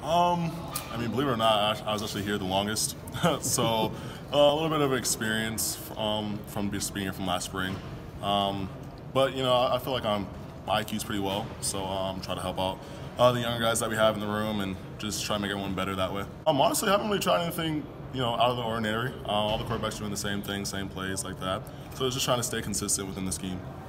I mean, believe it or not, I was actually here the longest, so a little bit of experience from just being here from last spring. But you know, I feel like my IQ's pretty well, so try to help out the younger guys that we have in the room and just try to make everyone better that way. Honestly, I haven't really tried anything out of the ordinary. All the quarterbacks doing the same thing, same plays like that. So it's just trying to stay consistent within the scheme.